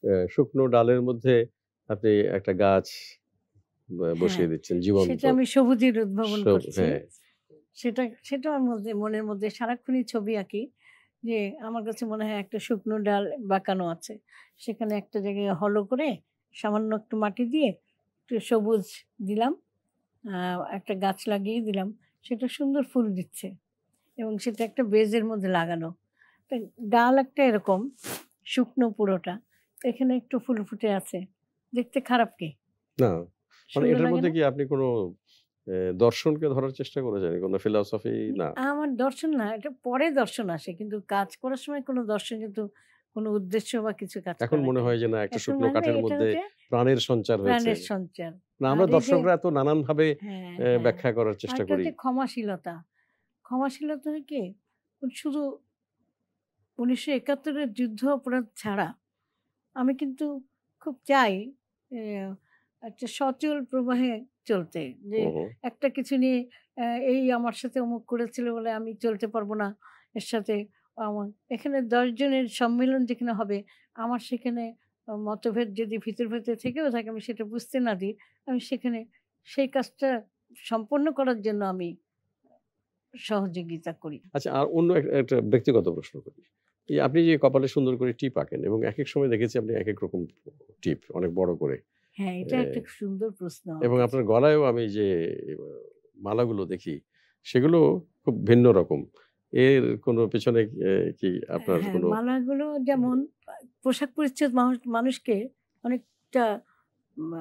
শুকনো ডালের মধ্যে আপনি একটা গাছ বসিয়ে দিচ্ছেন জীবন্ত। সেটা আমি সবুজের উদ্ভাবন করছি। হ্যাঁ, সেটা আমার মনের মধ্যে সারাক্ষণই ছবি আঁকি যে আমার কাছে মনে হয় একটা শুকনো ডাল বাঁকানো আছে, সেখানে একটা জায়গায় হলো করে সামান্য একটু মাটি দিয়ে একটু সবুজ দিলাম, একটা গাছ লাগিয়ে দিলাম, সেটা সুন্দর ফুল দিচ্ছে এবং সেটা একটা বেজের মধ্যে লাগানো। তো ডাল একটা এরকম শুকনো পুরোটা, এখানে একটু ফুল ফুটে আছে, দেখতে খারাপ কি? না মানে সুন্দর এটার লাগে মধ্যে না? কি আপনি কোনো দর্শনকে ধরার চেষ্টা করেছেন? কোনো ফিলসফি না? আমার দর্শন না, এটা পরে দর্শন আসে, কিন্তু কাজ করার সময় কোনো দর্শন কিন্তু কোনো উদ্দেশ্য বা কিছু কাজ এখন করে মনে নাই। হয় যে না একটা এখন শুকনো মানে কাঠের এটা মধ্যে হচ্ছে প্রাণের সঞ্চার হয়েছে। প্রাণের সঞ্চার। না আর আমরা এই যে দর্শকরা এত নানানভাবে হ্যাঁ, ব্যাখ্যা করার আর চেষ্টা একটা করি। হচ্ছে ক্ষমাশীলতা। ক্ষমাশীলতা কি শুধু ১৯৭১ এর যুদ্ধ অপরাধ ছাড়া আমি কিন্তু খুব চাই এ একটা সচল প্রবাহে চলতে। যে হুম, হুম। একটা কিছু নিয়ে এই আমার সাথে অমুক করেছিল বলে আমি চলতে পারবো না। এর সাথে আমার এখানে ১০ জনের সম্মেলন যেখানে হবে, আমার সেখানে মতভেদ যদি ভিতর, ভিতর থেকেও থাকে, আমি সেটা বুঝতে না দিই। আমি সেখানে সেই কাজটা সম্পন্ন করার জন্য আমি সহযোগিতা করি। আচ্ছা আর অন্য একটা ব্যক্তিগত প্রশ্ন করি। এই আপনি যে কপালে সুন্দর করে টিপ আঁকেন এবং একেক সময় দেখেছি আপনি একেক রকম টিপ অনেক বড় করে। হ্যাঁ, এটা একটা সুন্দর প্রশ্ন আমার এবং কাছে। আপনার গলায়ও আমি যে মালাগুলো দেখি সেগুলো খুব ভিন্ন রকম। এর কোনো পেছনে কি আপনার হ্যাঁ, কোনো মালাগুলো যেমন পোশাক পরিচ্ছদ মানুষকে অনেকটা মা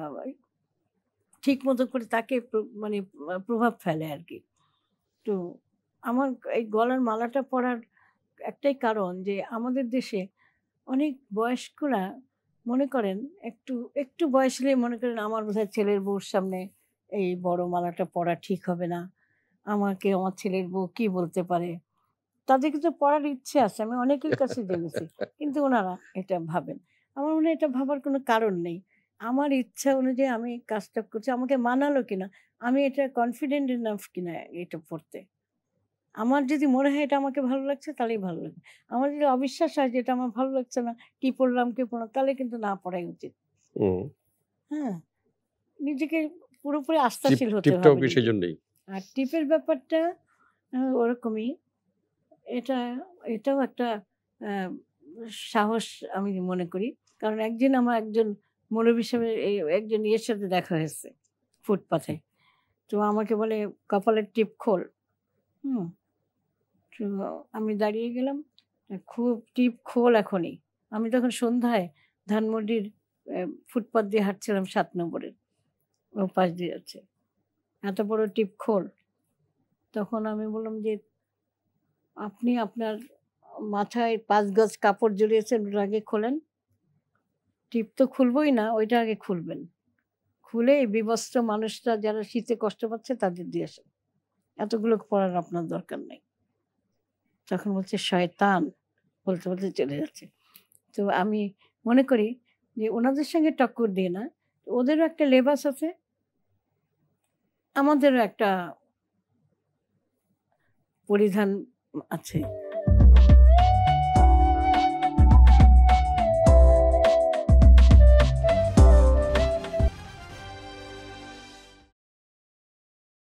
ঠিক মতো করে তাকে মানে প্রভাব ফেলে আরকি। তো আমার এই গলার মালাটা পরার একটাই কারণ যে আমাদের দেশে অনেক বয়স্করা মনে করেন একটু বয়স হলেই মনে করেন আমার বোধহয় ছেলের বউর সামনে এই বড় মালাটা পরা ঠিক হবে না। আমাকে আমার ছেলের বউ কি বলতে পারে? তাদের কিন্তু পড়ার ইচ্ছে আছে। আমি অনেকের কাছে জেনেছি। কিন্তু উনারা এটা ভাবেন। আমার মনে হয় এটা ভাবার কোনো কারণ নেই। আমার ইচ্ছা অনুযায়ী আমি কাজটা করছি। আমাকে মানালো কিনা, আমি এটা কনফিডেন্ট এনাফ কিনা এটা পড়তে। আমার যদি মনে হয় এটা আমাকে ভালো লাগছে তাহলেই ভালো লাগবে। আমার যদি অবিশ্বাস হয় যে এটা আমার ভালো লাগছে না, কি পড়লাম, কি পড়লাম, তাহলে কিন্তু না পড়াই উচিত। হুম, হ্যাঁ? নিজেকে পুরোপুরি আস্থাশীল হতে টিপটাও হবে কি নিজে। সেজন্যই? আর টিপের ব্যাপারটা ওরকমই। এটা এটাও একটা আ সাহস আমি মনে করি। কারণ একদিন আমার একজন মৌলবি সাহেবের একজন ইয়ের সাথে দেখা হয়েছে ফুটপাথে। তো আমাকে বলে, "কপালের টিপ খোল।" হুম? তো আমি দাঁড়িয়ে গেলাম। খুব টিপ খোল এখনই। আমি তখন সন্ধ্যায় ধানমন্ডির ফুটপাথ দিয়ে হাঁটছিলাম ৭ নম্বরের। ওপাশ দিয়ে যাচ্ছে। "এত বড় টিপ খোল।" তখন আমি বললাম যে, "আপনি আপনার মাথায় ৫ গজ কাপড় জড়িয়েছেন, ওটা আগে খোলেন। টিপ তো খুলবই না, ওইটা আগে খুলবেন। খুলে এই বিবস্ত্র মানুষরা যারা শীতে কষ্ট পাচ্ছে তাদের দিয়ে আসেন। এতগুলো পড়ার আপনার দরকার নেই।" তখন বলছে, "শয়তান!" বলতে, বলতে চলে যাচ্ছে। তো আমি মনে করি যে ওনাদের সঙ্গে টক্কর দিয়ে না, ওদেরও একটা লেবাস আছে, আমাদেরও একটা পরিধান আছে।